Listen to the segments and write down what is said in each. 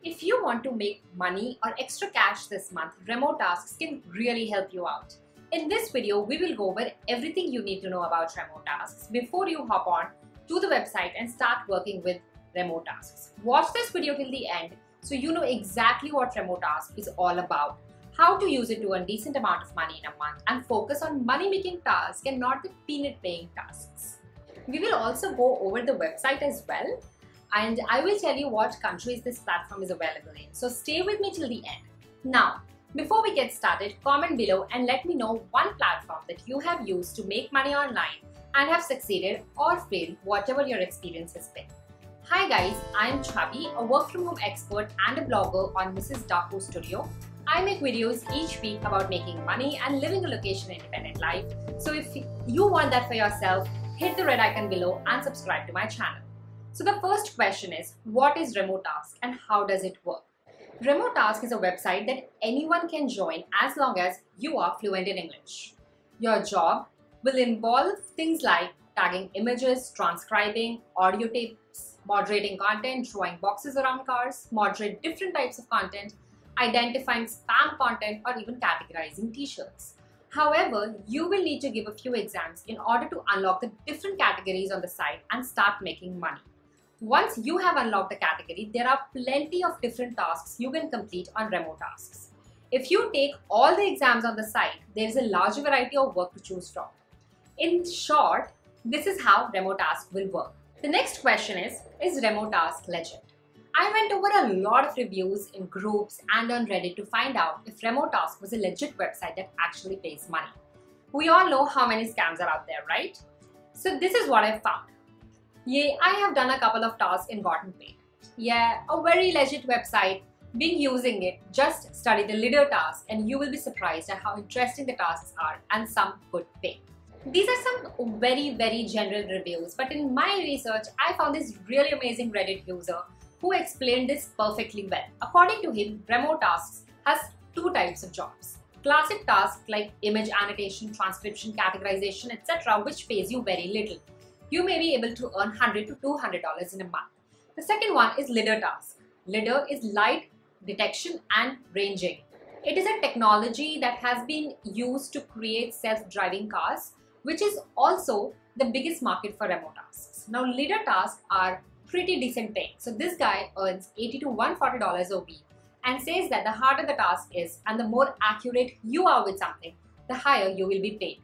If you want to make money or extra cash this month, remote tasks can really help you out. In this video, we will go over everything you need to know about remote tasks before you hop on to the website and start working with remote tasks. Watch this video till the end so you know exactly what remote task is all about, how to use it to earn decent amount of money in a month, and focus on money-making tasks and not the peanut-paying tasks. We will also go over the website as well, and I will tell you what countries this platform is available in. So stay with me till the end. Now, before we get started, comment below and let me know one platform that you have used to make money online and have succeeded or failed, whatever your experience has been. Hi guys, I am Chabi, a work from home expert and a blogger on Mrs. Daku Studio. I make videos each week about making money and living a location independent life. So if you want that for yourself, hit the red icon below and subscribe to my channel. So the first question is, what is Remote Task and how does it work? Remote Task is a website that anyone can join as long as you are fluent in English. Your job will involve things like tagging images, transcribing audio tapes, moderating content, drawing boxes around cars, moderate different types of content, identifying spam content, or even categorizing t-shirts. However, you will need to give a few exams in order to unlock the different categories on the site and start making money. Once you have unlocked a category, there are plenty of different tasks you can complete on remote tasks. If you take all the exams on the site, there is a large variety of work to choose from. In short, this is how remote task will work. The next question is remote task legit? I went over a lot of reviews in groups and on Reddit to find out if remote task was a legit website that actually pays money. We all know how many scams are out there, right? So this is what I found. Yeah, I have done a couple of tasks and gotten paid. Yeah, a very legit website. Been using it. Just study the leader task and you will be surprised at how interesting the tasks are, and some could pay. These are some very general reviews, but in my research, I found this really amazing Reddit user who explained this perfectly well. According to him, remote tasks has two types of jobs. Classic tasks like image annotation, transcription, categorization, etc., which pays you very little. You may be able to earn $100 to $200 in a month. The second one is LiDAR task. LiDAR is light detection and ranging. It is a technology that has been used to create self-driving cars, which is also the biggest market for remote tasks. Now, LiDAR tasks are pretty decent paying. So this guy earns $80 to $140 a week and says that the harder the task is and the more accurate you are with something, the higher you will be paid.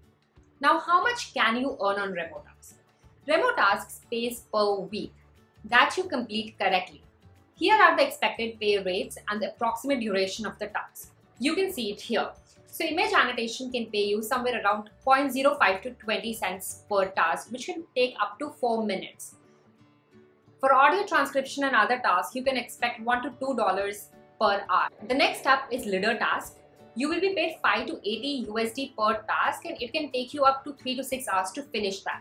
Now, how much can you earn on remote tasks? Remote tasks pays per week that you complete correctly. Here are the expected pay rates and the approximate duration of the task. You can see it here. So image annotation can pay you somewhere around 0.05 to 20 cents per task, which can take up to 4 minutes. For audio transcription and other tasks, you can expect $1 to $2 per hour. The next up is LiDAR task. You will be paid 5 to 80 USD per task, and it can take you up to 3 to 6 hours to finish that.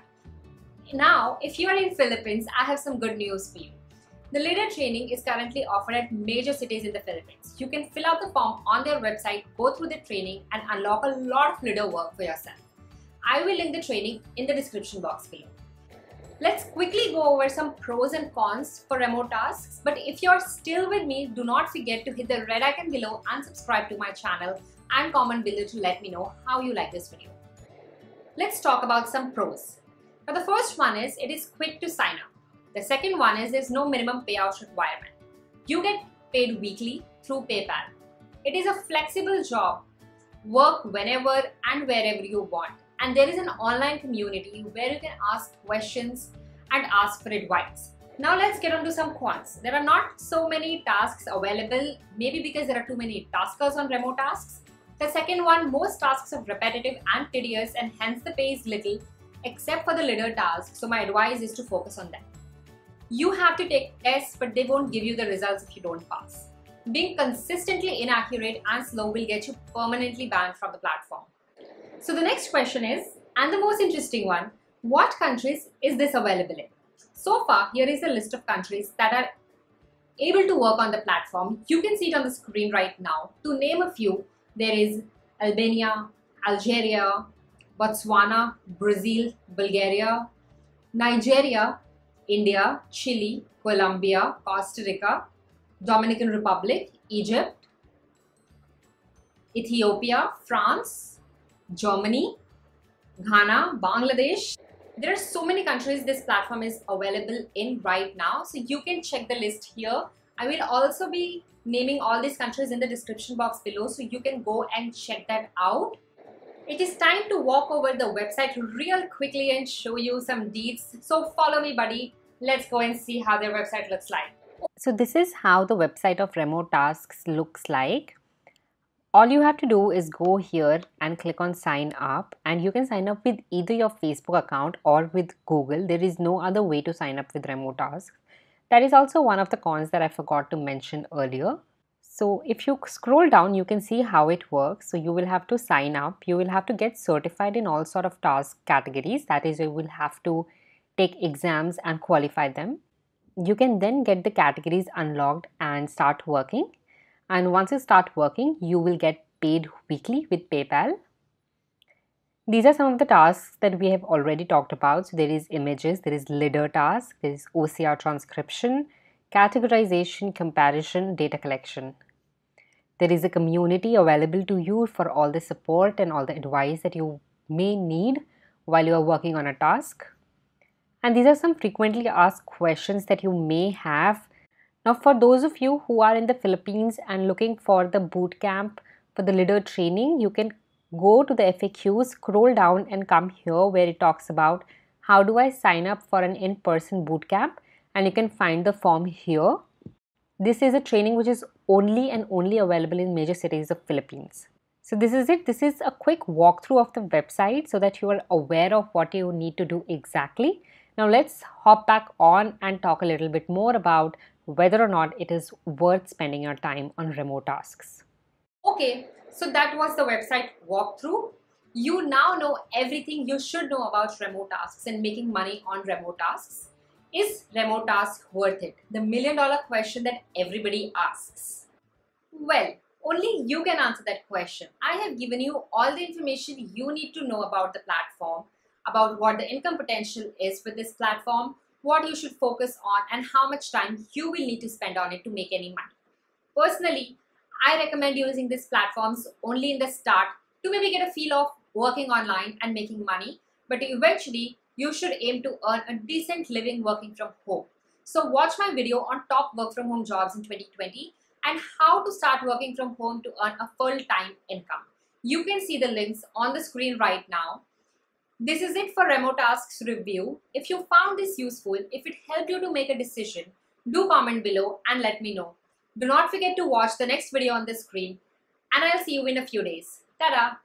Now, if you are in Philippines, I have some good news for you. The LiDAR training is currently offered at major cities in the Philippines. You can fill out the form on their website, go through the training, and unlock a lot of LiDAR work for yourself. I will link the training in the description box below. Let's quickly go over some pros and cons for remote tasks. But if you're still with me, do not forget to hit the red icon below and subscribe to my channel and comment below to let me know how you like this video. Let's talk about some pros. Now, the first one is it is quick to sign up. The second one is there's no minimum payout requirement. You get paid weekly through PayPal. It is a flexible job. Work whenever and wherever you want. And there is an online community where you can ask questions and ask for advice. Now let's get on to some cons. There are not so many tasks available, maybe because there are too many taskers on remote tasks. The second one, most tasks are repetitive and tedious, and hence the pay is little, except for the LiDAR task, so my advice is to focus on them. You have to take tests, but they won't give you the results if you don't pass. Being consistently inaccurate and slow will get you permanently banned from the platform. So the next question is, and the most interesting one, what countries is this available in? So far, here is a list of countries that are able to work on the platform. You can see it on the screen right now. To name a few, there is Albania, Algeria, Botswana, Brazil, Bulgaria, Nigeria, India, Chile, Colombia, Costa Rica, Dominican Republic, Egypt, Ethiopia, France, Germany, Ghana, Bangladesh. There are so many countries this platform is available in right now, so you can check the list here. I will also be naming all these countries in the description box below, so you can go and check that out. It is time to walk over the website real quickly and show you some deeds. So follow me, buddy. Let's go and see how their website looks like. So this is how the website of Remote Tasks looks like. All you have to do is go here and click on sign up, and you can sign up with either your Facebook account or with Google. There is no other way to sign up with Remote Tasks. That is also one of the cons that I forgot to mention earlier. So if you scroll down, you can see how it works. So you will have to sign up. You will have to get certified in all sort of task categories. That is, you will have to take exams and qualify them. You can then get the categories unlocked and start working. And once you start working, you will get paid weekly with PayPal. These are some of the tasks that we have already talked about. So there is images, there is leader task, there is OCR transcription, categorization, comparison, data collection. There is a community available to you for all the support and all the advice that you may need while you are working on a task. And these are some frequently asked questions that you may have. Now, for those of you who are in the Philippines and looking for the boot camp for the leader training, you can go to the FAQs, scroll down and come here where it talks about how do I sign up for an in-person boot camp, and you can find the form here. This is a training which is only and only available in major cities of Philippines. So this is it. This is a quick walkthrough of the website so that you are aware of what you need to do exactly. Now let's hop back on and talk a little bit more about whether or not it is worth spending your time on Remote Tasks. Okay, so that was the website walkthrough. You now know everything you should know about Remote Tasks and making money on Remote Tasks. Is Remote Task worth it? The million-dollar question that everybody asks. Well, only you can answer that question. I have given you all the information you need to know about the platform, about what the income potential is with this platform, what you should focus on, and how much time you will need to spend on it to make any money. Personally, I recommend using these platforms only in the start to maybe get a feel of working online and making money, but eventually you should aim to earn a decent living working from home. So watch my video on top work from home jobs in 2020 and how to start working from home to earn a full-time income. You can see the links on the screen right now. This is it for Remote Tasks review. If you found this useful, if it helped you to make a decision, do comment below and let me know. Do not forget to watch the next video on the screen, and I'll see you in a few days. Ta-da!